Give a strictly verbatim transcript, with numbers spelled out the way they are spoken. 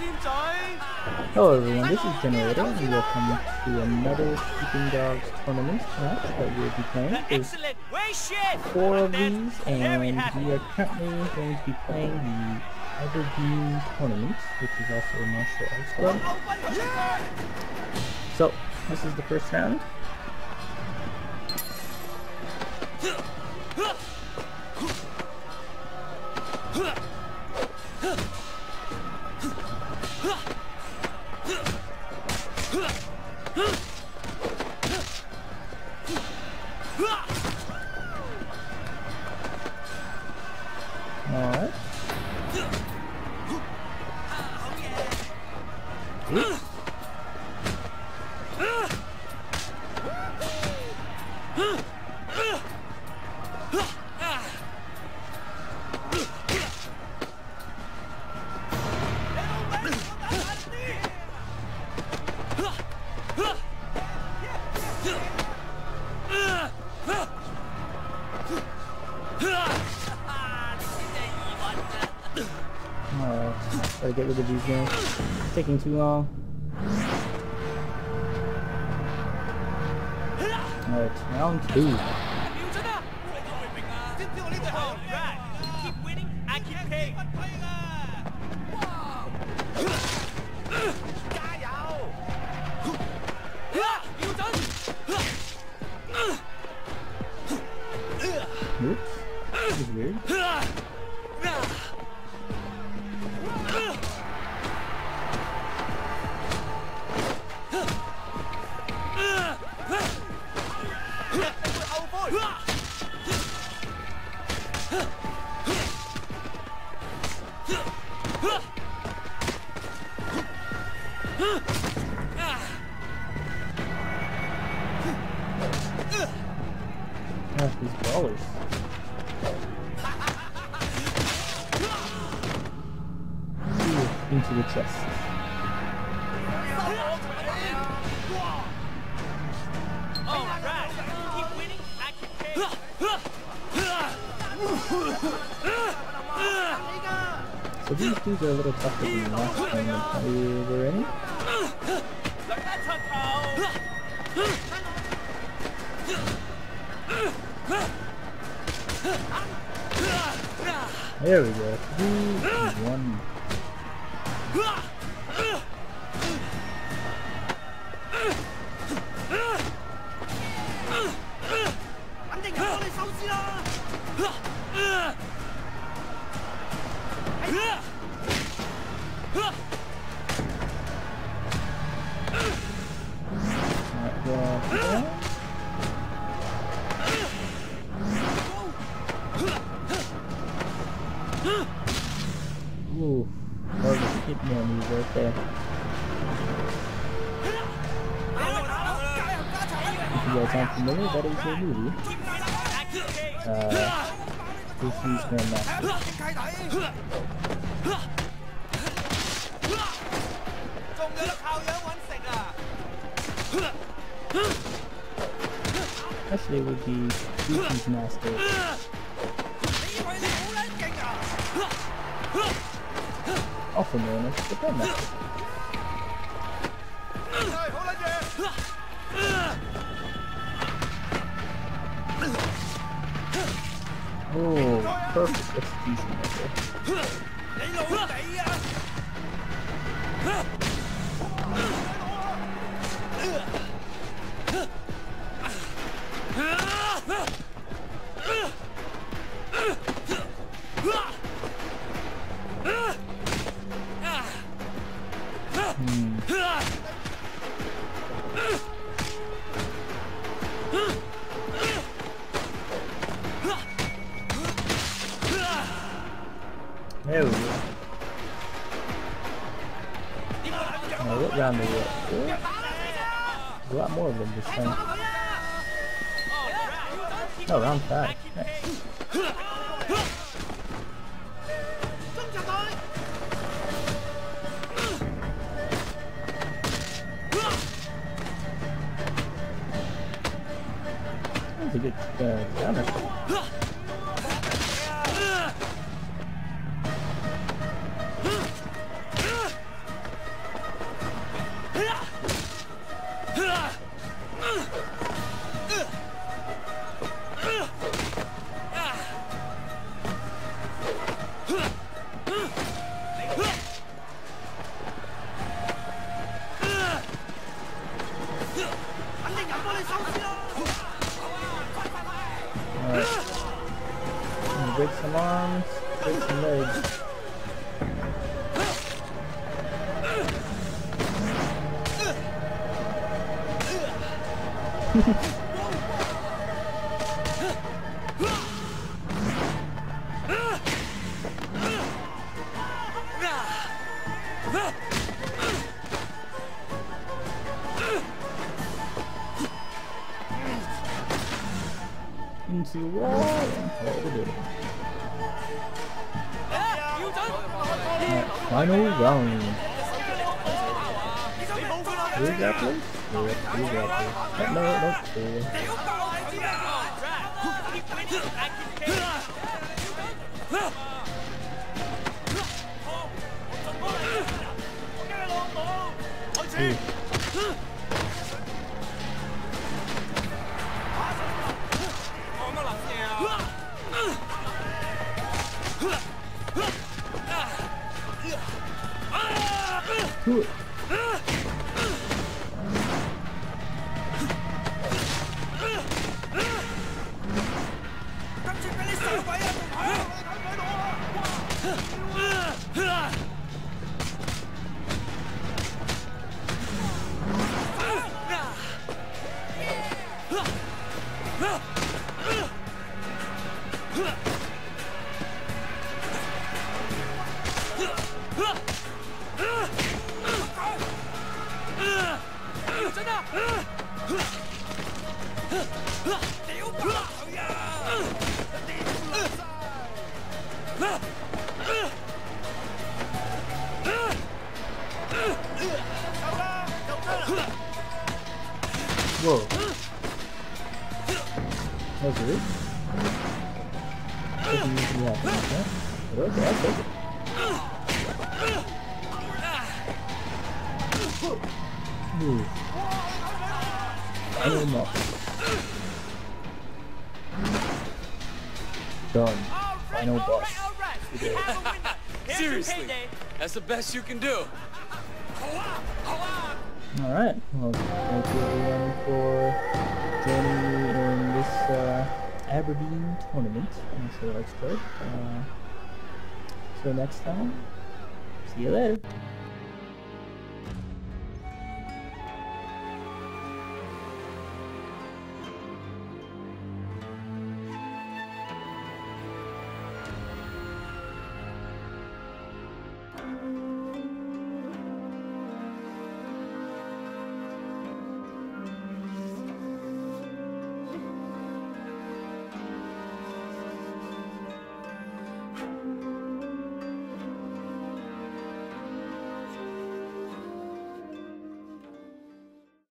Hello everyone, this is Generator, and welcome to another Sleeping Dogs tournament match that we'll be playing. There's four of these, and we are currently going to be playing the Aberdeen tournament, which is also a martial arts club. So, this is the first round. Alright. Oops. Alright, gotta get rid of these guys. It's taking too long. Alright, round two. Oops, this is weird. Gosh, these brawlers. Ooh, into the chest. So these dudes are a little tougher than the last time we were in. There we go. Three, one. Ooh, that was a hitman move right there. If you guys aren't familiar, that is a movie. Uh, Disney's Grandmaster. Actually, it would be Disney's Master. Also known as the Grandmaster. Oh, perfect execution right there. Hmm. There we go. Now what round are we at? Four? A lot more of them this time. Oh, round five. Nice. That's a good uh, counter. break some arms, break some legs. Into the wall and call it a day. Alright, final round. Three grapplers? Yep, three grapplers. Oh, no, no, four. Two. Do it. Whoa. That was weird. Doesn't usually happen like that. But okay, I'll take it. Ooh. Final boss. Done. Final boss. Seriously, that's the best you can do. Alright, well, thank you everyone for joining me in this uh, Aberdeen tournament. And so let's go. Uh, so next time, see you later.